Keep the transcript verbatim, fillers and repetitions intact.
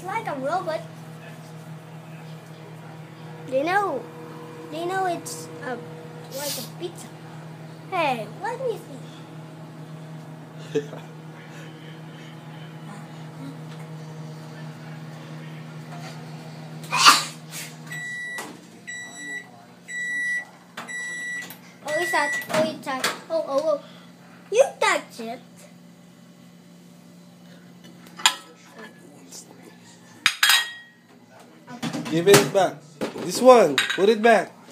It's like a robot. They know. They know it's a, like a pizza. Hey, let me see. Oh, it's that. Oh, it's that. Oh, oh, oh. You touch it. Give it back. This one. Put it back.